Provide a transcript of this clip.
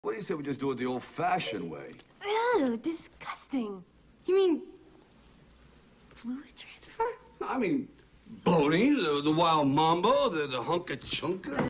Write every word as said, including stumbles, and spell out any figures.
What do you say we just do it the old-fashioned way? Ew, disgusting. You mean fluid transfer? I mean, boating, the, the wild mambo, the, the Hunka Chunka.